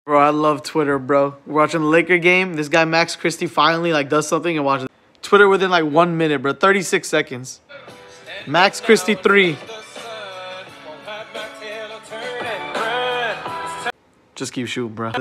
Bro, I love Twitter, bro. We're watching the Laker game. This guy, Max Christie, finally like does something and watch Twitter within like 1 minute, bro. 36 seconds. Max Christie 3. Just keep shooting, bro.